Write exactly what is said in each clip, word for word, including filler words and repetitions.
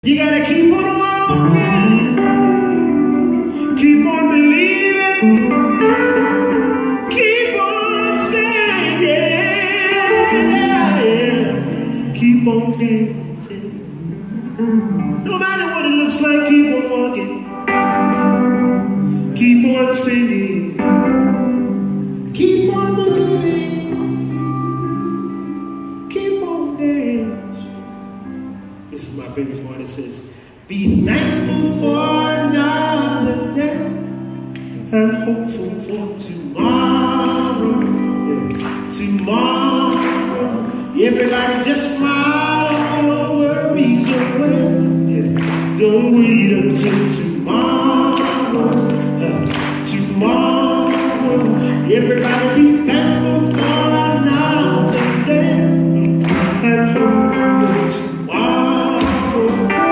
You gotta keep on walking, keep on believing, keep on singing, yeah, yeah. Keep on dancing. No matter what it looks like, keep on walking, keep on singing, keep on believing, keep on dancing. This is my favorite part. It says, be thankful for another day and hopeful for tomorrow. Yeah. Tomorrow. Everybody just smile, your worries away. Yeah. Don't wait until tomorrow. Uh, tomorrow. Everybody be thankful for another day and hopeful for tomorrow.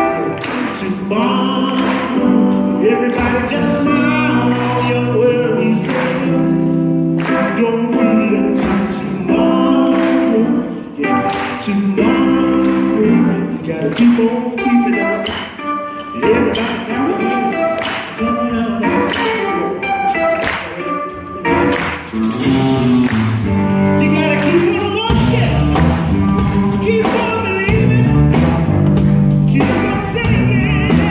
Tomorrow, everybody just smile, all your worries away. Don't wait until tomorrow. Yeah, tomorrow, you gotta keep on keeping on. Everybody got their hands coming out. You gotta keep on walking, keep on believing, keep on singing.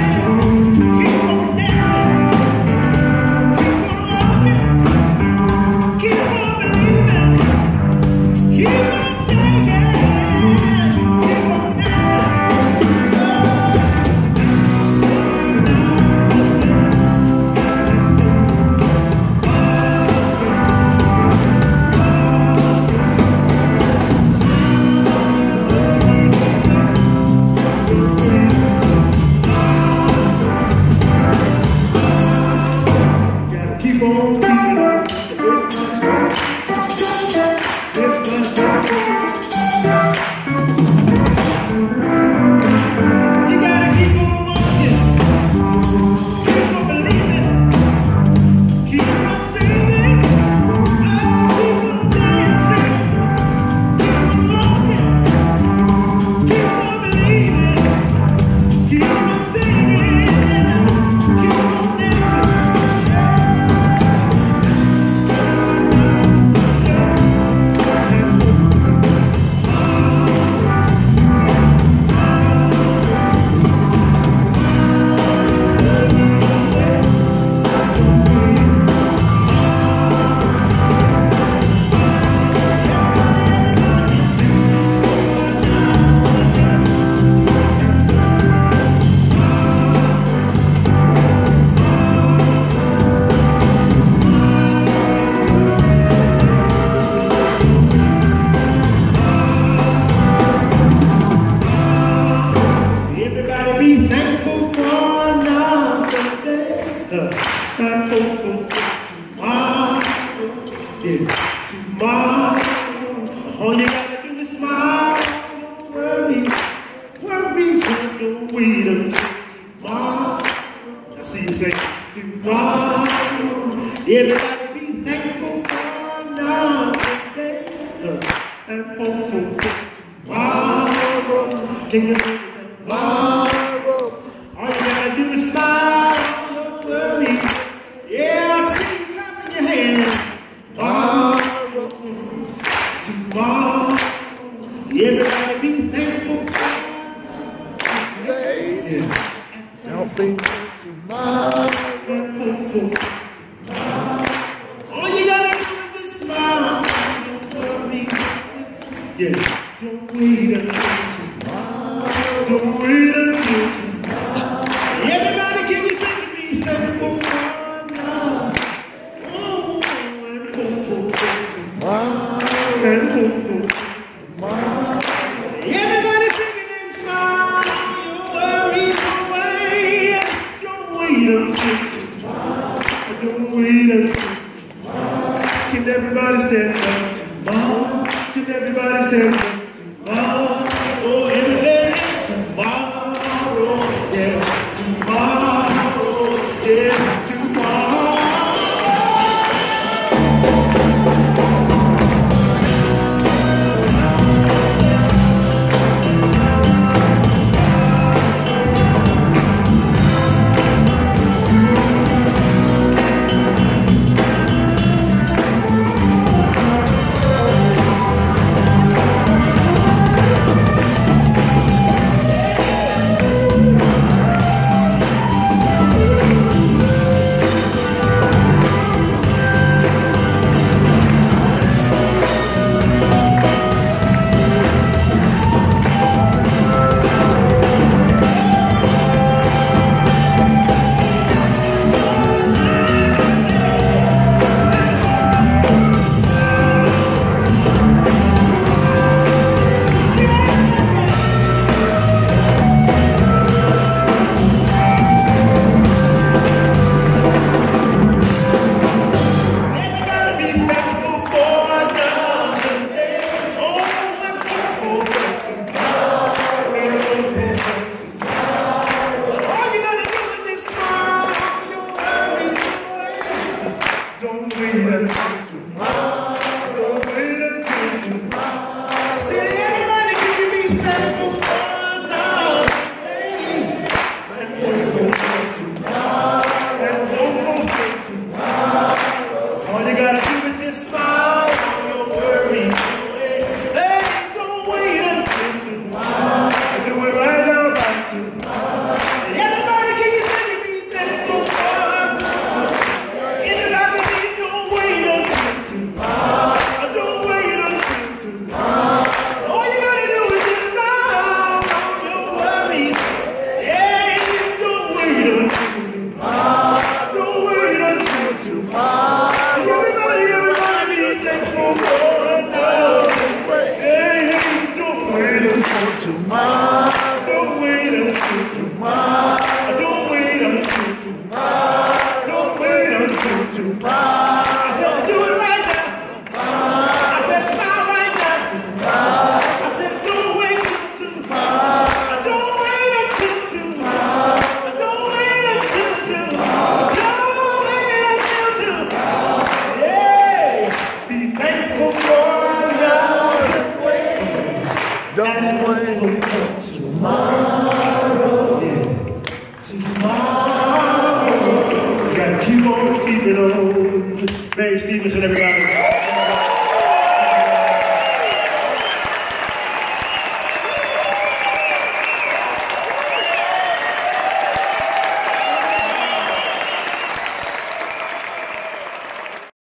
Keep on keeping on. You gotta keep on walking, keep on believing, keep on singing, oh, keep on dancing, keep on walking, keep on believing, keep on singing, keep on dancing. Be thankful for another day uh, and hopeful for tomorrow. Yeah, tomorrow. All you gotta do is smile. Don't worry, worries don't wait until tomorrow. I see you say tomorrow. Everybody be thankful for another day uh, and hopeful for tomorrow. Can you say that? Tomorrow. All you gotta do is smile, don't worry. Yeah, I see you clapping your hands. Tomorrow, tomorrow, everybody be thankful for today. Yeah. Don't think tomorrow. Hopeful tomorrow. All you gotta do is just smile, don't worry. Yeah, don't wait until tomorrow. Don't wait until tomorrow. Everybody, can you sing with me? Thankful for now. Oh, and hopeful for tomorrow. And hopeful for tomorrow. Everybody singing and smile. Your worries away. Don't wait until tomorrow. Don't wait until tomorrow. Can everybody stand up tomorrow? Can everybody stand up? tomorrow. I said, do it right now. I said, smile right now. I said, don't wait till tomorrow. Don't wait until tomorrow. Don't wait until tomorrow. Don't wait until tomorrow. Yeah. Be thankful for now. Don't wait for tomorrow. Yeah. Tomorrow. You gotta keep on keeping on. Merry Stevenson, everybody.